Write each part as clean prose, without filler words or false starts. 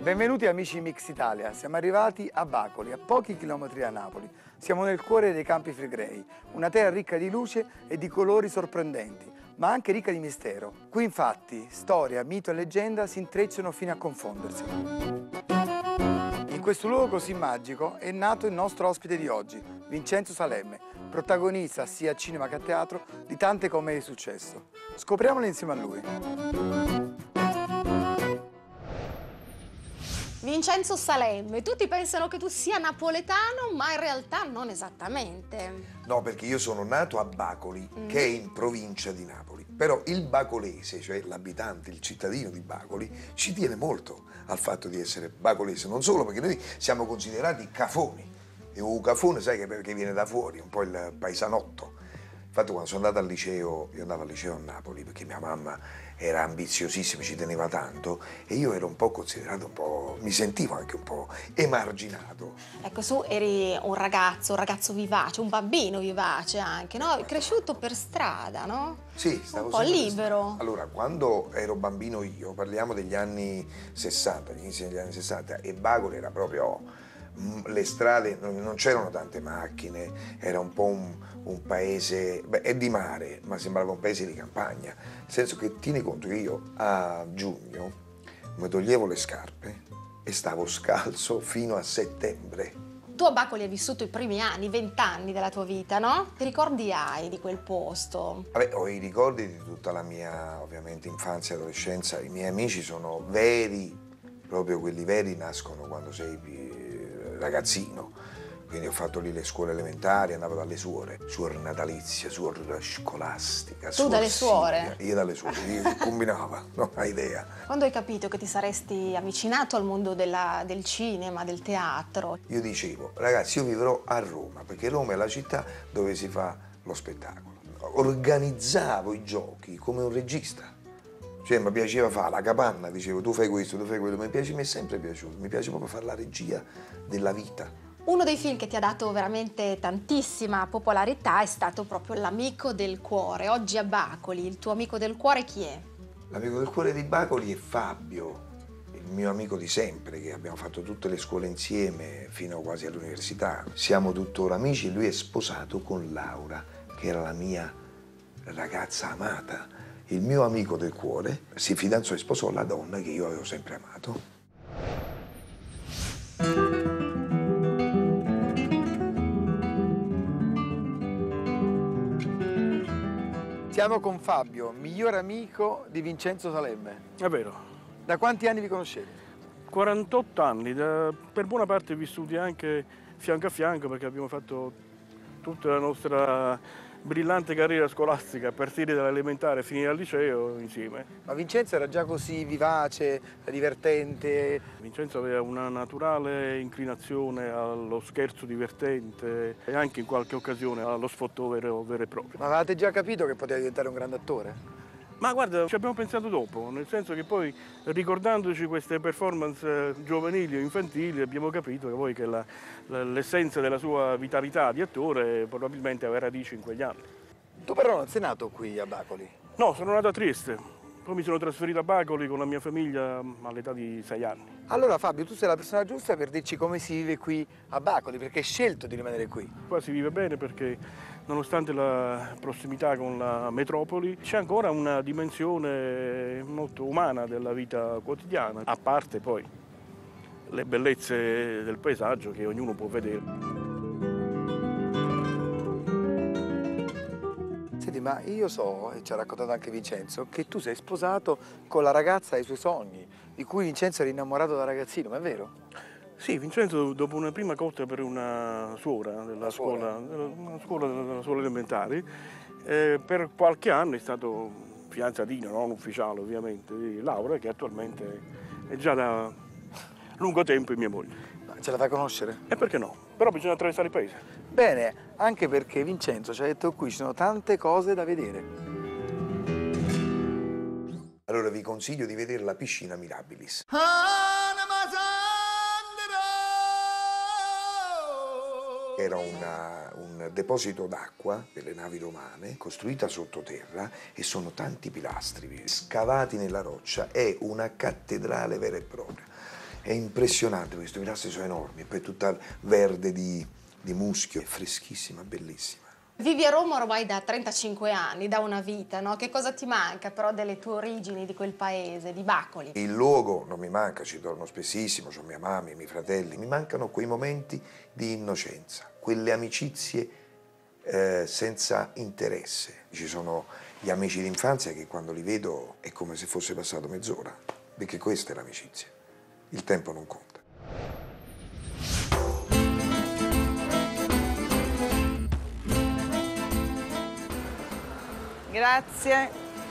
Benvenuti amici di Mix Italia, siamo arrivati a Bacoli, a pochi chilometri da Napoli. Siamo nel cuore dei Campi Flegrei, una terra ricca di luce e di colori sorprendenti, ma anche ricca di mistero. Qui infatti storia, mito e leggenda si intrecciano fino a confondersi. In questo luogo così magico è nato il nostro ospite di oggi, Vincenzo Salemme, protagonista sia a cinema che a teatro di tante commedie di successo. Scopriamole insieme a lui. Vincenzo Salemme, tutti pensano che tu sia napoletano, ma in realtà non esattamente. No, perché io sono nato a Bacoli, che è in provincia di Napoli. Però il bacolese, cioè l'abitante, il cittadino di Bacoli, ci tiene molto al fatto di essere bacolese. Non solo perché noi siamo considerati cafoni. E un cafone, sai che perché viene da fuori, un po' il paesanotto. Infatti quando sono andato al liceo, io andavo al liceo a Napoli perché mia mamma era ambiziosissima, ci teneva tanto e io ero un po' considerato mi sentivo anche un po' emarginato. Ecco, tu eri un ragazzo vivace, un bambino vivace anche, no? Cresciuto per strada, no? Sì, stavo un po' libero. Allora, quando ero bambino io, parliamo degli anni 60, gli inizi degli anni 60, e Bacoli era proprio... le strade, non c'erano tante macchine, era un po' un paese, è di mare, ma sembrava un paese di campagna, nel senso che tieni conto che io a giugno mi toglievo le scarpe e stavo scalzo fino a settembre. Tu a Bacoli hai vissuto i primi anni, 20 anni della tua vita, no? Che ricordi hai di quel posto? Vabbè, ho i ricordi di tutta la mia, ovviamente, infanzia e adolescenza. I miei amici sono veri, proprio quelli veri nascono quando sei ragazzino, quindi ho fatto lì le scuole elementari, andavo dalle suore natalizia, suor scolastica. Tu dalle suore? Io dalle suore, io combinava, non hai idea. Quando hai capito che ti saresti avvicinato al mondo del cinema, del teatro? Io dicevo, ragazzi, io vivrò a Roma, perché Roma è la città dove si fa lo spettacolo. Organizzavo i giochi come un regista. Cioè, mi piaceva fare la capanna, dicevo, tu fai questo, tu fai quello, mi è sempre piaciuto, mi piace proprio fare la regia della vita. Uno dei film che ti ha dato veramente tantissima popolarità è stato proprio L'amico del cuore. Oggi a Bacoli, il tuo amico del cuore chi è? L'amico del cuore di Bacoli è Fabio, il mio amico di sempre, che abbiamo fatto tutte le scuole insieme fino quasi all'università. Siamo tuttora amici e lui è sposato con Laura, che era la mia ragazza amata. Il mio amico del cuore si fidanzò e sposò la donna che io avevo sempre amato. Siamo con Fabio, miglior amico di Vincenzo Salemme. È vero. Da quanti anni vi conoscete? 48 anni, per buona parte vissuti anche fianco a fianco perché abbiamo fatto tutta la nostra brillante carriera scolastica a partire dall'elementare e finire al liceo insieme. Ma Vincenzo era già così vivace, divertente? Vincenzo aveva una naturale inclinazione allo scherzo divertente e anche in qualche occasione allo sfottò vero e proprio. Ma avevate già capito che poteva diventare un grande attore? Ma guarda, ci abbiamo pensato dopo, nel senso che poi ricordandoci queste performance giovanili o infantili abbiamo capito che poi che l'essenza della sua vitalità di attore probabilmente aveva radici in quegli anni. Tu però non sei nato qui a Bacoli? No, sono nato a Trieste. Poi mi sono trasferito a Bacoli con la mia famiglia all'età di 6 anni. Allora Fabio, tu sei la persona giusta per dirci come si vive qui a Bacoli, perché hai scelto di rimanere qui. Qua si vive bene perché nonostante la prossimità con la metropoli c'è ancora una dimensione molto umana della vita quotidiana, a parte poi le bellezze del paesaggio che ognuno può vedere. Senti, ma io so, e ci ha raccontato anche Vincenzo, che tu sei sposato con la ragazza dei suoi sogni, di cui Vincenzo era innamorato da ragazzino, ma è vero? Sì, Vincenzo dopo una prima cotta per una suora della scuola elementare, per qualche anno è stato fidanzatino, non ufficiale ovviamente, di Laura, che attualmente è già da lungo tempo mia moglie. Ma ce la fai conoscere? E perché no? Però bisogna attraversare il paese. Bene, anche perché Vincenzo ci ha detto che qui ci sono tante cose da vedere. Allora vi consiglio di vedere la piscina Mirabilis. Era un deposito d'acqua delle navi romane, costruita sottoterra, e sono tanti pilastri scavati nella roccia. È una cattedrale vera e propria. È impressionante, queste pilastri sono enormi, poi tutta verde di muschio, è freschissima, bellissima. Vivi a Roma ormai da 35 anni, da una vita, no? Che cosa ti manca però delle tue origini, di quel paese, di Bacoli? Il luogo non mi manca, ci torno spessissimo, ho mia mamma, i miei fratelli, mi mancano quei momenti di innocenza, quelle amicizie senza interesse. Ci sono gli amici d'infanzia che quando li vedo è come se fosse passato mezz'ora, perché questa è l'amicizia, il tempo non conta. Grazie.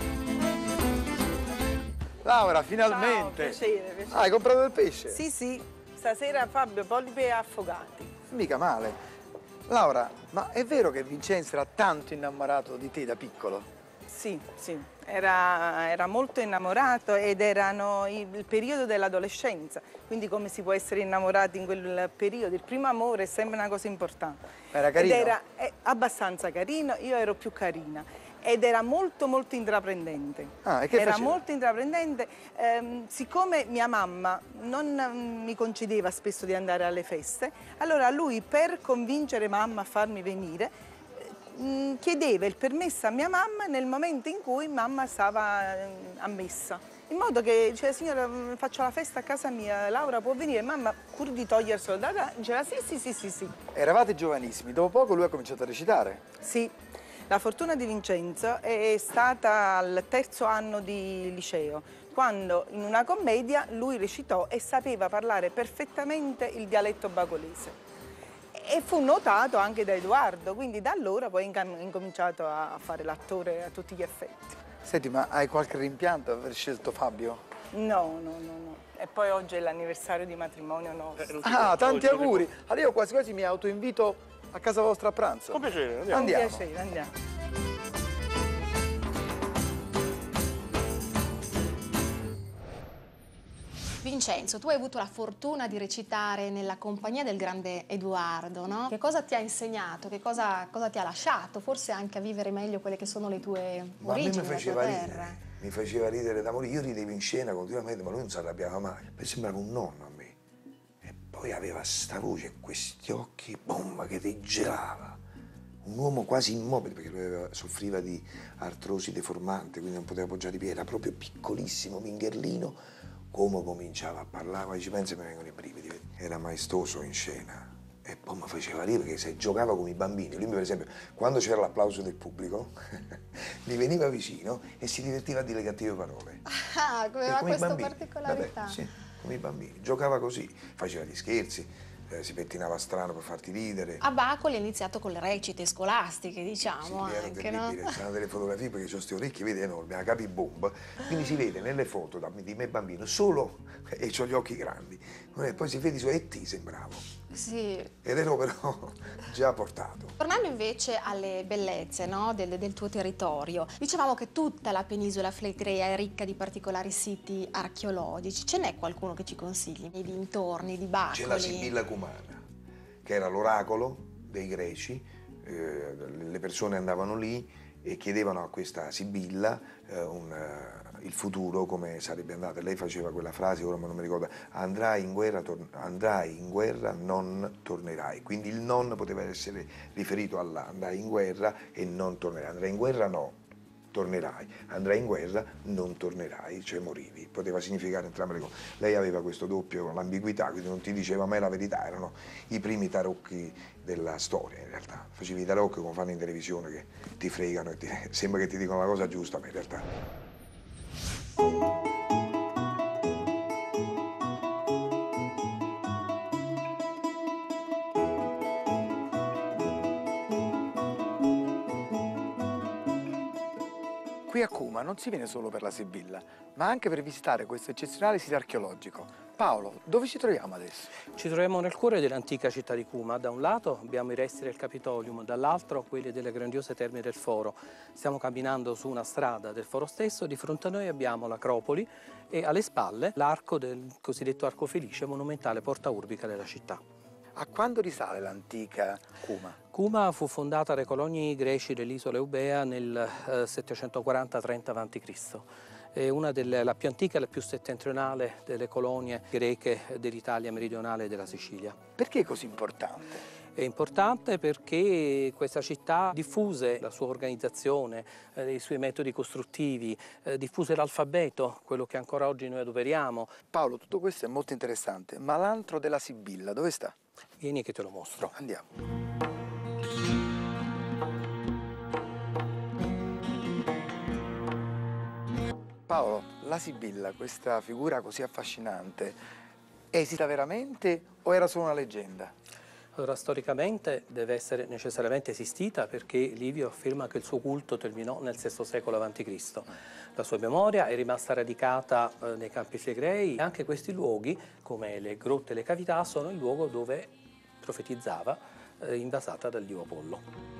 Laura, Ciao, finalmente! piacere, piacere. Ah, hai comprato del pesce? Sì, sì, stasera Fabio, polipi affogati. Mica male. Laura, ma è vero che Vincenzo era tanto innamorato di te da piccolo? Sì, sì, era molto innamorato ed erano il periodo dell'adolescenza, quindi come si può essere innamorati in quel periodo? Il primo amore è sempre una cosa importante. Era carino? Ed era abbastanza carino, io ero più carina. Ed era molto molto intraprendente. Ah, e che era faceva? molto intraprendente, siccome mia mamma non mi concedeva spesso di andare alle feste, allora lui per convincere mamma a farmi venire chiedeva il permesso a mia mamma nel momento in cui mamma stava a messa. In modo che diceva, signora, faccio la festa a casa mia, Laura può venire? Mamma, pur di toglierselo da là, diceva sì. Eravate giovanissimi, dopo poco lui ha cominciato a recitare. Sì. La fortuna di Vincenzo è stata al terzo anno di liceo, quando in una commedia lui recitò e sapeva parlare perfettamente il dialetto bacolese. E fu notato anche da Edoardo, quindi da allora poi ha incominciato a fare l'attore a tutti gli effetti. Senti, ma hai qualche rimpianto aver scelto Fabio? No. E poi oggi è l'anniversario di matrimonio nostro. Ah, tanti auguri! Allora io quasi quasi mi autoinvito a casa vostra a pranzo. Con piacere, andiamo. Andiamo. Con piacere, andiamo. Vincenzo, tu hai avuto la fortuna di recitare nella compagnia del grande Edoardo, no? Che cosa ti ha insegnato? Che cosa ti ha lasciato? Forse anche a vivere meglio quelle che sono le tue Ma origini, a me mi la faceva tua ridere, terra. mi faceva ridere da morire. Io ridevo in scena continuamente, ma lui non si arrabbiava mai. Mi sembrava un nonno a me. E poi aveva sta voce, questi occhi, bomba, che ti gelava. Un uomo quasi immobile, perché lui soffriva di artrosi deformante, quindi non poteva appoggiare i piedi. Era proprio piccolissimo, mingherlino. Come cominciava a parlare, ci penso e mi vengono i brividi. Era maestoso in scena. E poi mi faceva ridere perché se giocava con i bambini, lui per esempio, quando c'era l'applauso del pubblico, mi veniva vicino e si divertiva a dire cattive parole. Ah, aveva come i questa bambini. particolarità. Vabbè, sì, come i bambini. Giocava così, faceva gli scherzi, si pettinava strano per farti ridere. A Bacoli ha iniziato con le recite scolastiche, diciamo, Sì, era anche, no? terribile, c'erano delle fotografie perché ho questi orecchi, vedi, enormi, la capibomba, quindi si vede nelle foto di me bambino solo, e ho gli occhi grandi, e poi si vede su E.T. sembravo, Sì. ed ero però già portato. Tornando invece alle bellezze, no, del tuo territorio, dicevamo che tutta la penisola flegrea è ricca di particolari siti archeologici. Ce n'è qualcuno che ci consigli nei dintorni di Bacoli? C'è la Sibilla Cumana, che era l'oracolo dei greci, le persone andavano lì e chiedevano a questa Sibilla il futuro, come sarebbe andata. Lei faceva quella frase, ora non mi ricordo, andrai in guerra, non tornerai. Quindi il non poteva essere riferito alla andrai in guerra e non tornerai. Andrai in guerra no, tornerai. Andrai in guerra, non tornerai, cioè morivi. Poteva significare entrambe le cose. Lei aveva questo doppio, l'ambiguità, quindi non ti diceva mai la verità. Erano i primi tarocchi della storia, in realtà. Facevi i tarocchi come fanno in televisione, che ti fregano e sembra che ti dicono la cosa giusta, ma in realtà... Qui a Cuma non si viene solo per la Sibilla, ma anche per visitare questo eccezionale sito archeologico. Paolo, dove ci troviamo adesso? Ci troviamo nel cuore dell'antica città di Cuma. Da un lato abbiamo i resti del Capitolium, dall'altro quelli delle grandiose terme del Foro. Stiamo camminando su una strada del Foro stesso, di fronte a noi abbiamo l'Acropoli e alle spalle l'arco del cosiddetto Arco Felice, monumentale porta urbica della città. A quando risale l'antica Cuma? Cuma fu fondata dai coloni greci dell'isola Eubea nel 740-30 a.C. È una la più antica e la più settentrionale delle colonie greche dell'Italia meridionale e della Sicilia. Perché è così importante? È importante perché questa città diffuse la sua organizzazione, i suoi metodi costruttivi, diffuse l'alfabeto, quello che ancora oggi noi adoperiamo. Paolo, tutto questo è molto interessante, ma l'antro della Sibilla dove sta? Vieni che te lo mostro. Andiamo. Paolo, la Sibilla, questa figura così affascinante, esiste veramente o era solo una leggenda? Allora, storicamente deve essere necessariamente esistita perché Livio afferma che il suo culto terminò nel VI secolo a.C. La sua memoria è rimasta radicata nei Campi Flegrei e anche questi luoghi, come le grotte e le cavità, sono il luogo dove profetizzava invasata dal dio Apollo.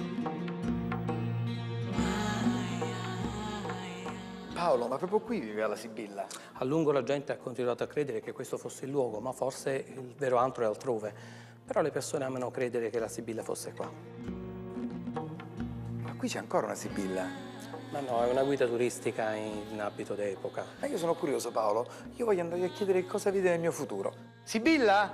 Paolo, ma proprio qui viveva la Sibilla? A lungo la gente ha continuato a credere che questo fosse il luogo, ma forse il vero antro è altrove. Però le persone amano credere che la Sibilla fosse qua. Ma qui c'è ancora una Sibilla? Ma no, è una guida turistica in abito d'epoca. Ma io sono curioso, Paolo. Io voglio andare a chiedere cosa vede nel mio futuro. Sibilla?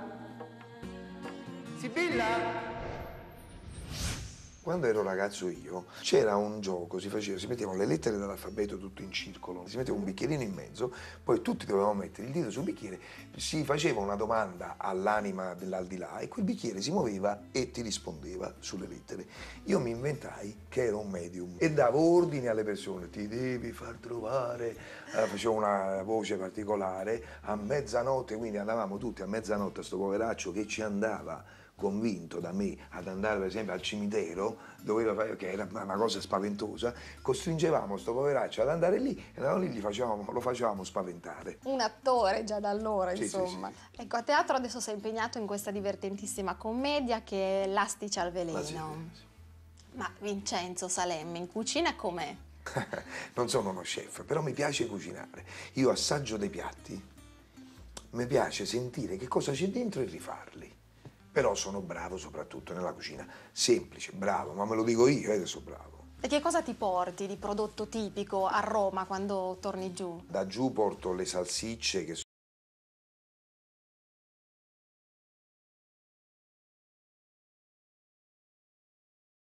Sibilla? Quando ero ragazzo io, c'era un gioco, si mettevano le lettere dell'alfabeto tutto in circolo, si metteva un bicchierino in mezzo, poi tutti dovevamo mettere il dito sul bicchiere, si faceva una domanda all'anima dell'aldilà e quel bicchiere si muoveva e ti rispondeva sulle lettere. Io mi inventai che ero un medium e davo ordini alle persone, ti devi far trovare, facevo una voce particolare, a mezzanotte, quindi andavamo tutti a mezzanotte a sto poveraccio che ci andava convinto da me ad andare per esempio al cimitero, che era una cosa spaventosa, costringevamo sto poveraccio ad andare lì e andavamo lì, lo facevamo spaventare. Un attore già da allora, Sì, insomma. sì, sì. Ecco, a teatro adesso sei impegnato in questa divertentissima commedia che è L'Astice al veleno. Sì. Ma Vincenzo Salemme in cucina com'è? Non sono uno chef, però mi piace cucinare. Io assaggio dei piatti, mi piace sentire che cosa c'è dentro e rifarli. Però sono bravo soprattutto nella cucina, semplice, bravo, ma me lo dico io, che sono bravo. E che cosa ti porti di prodotto tipico a Roma quando torni giù? Da giù porto le salsicce che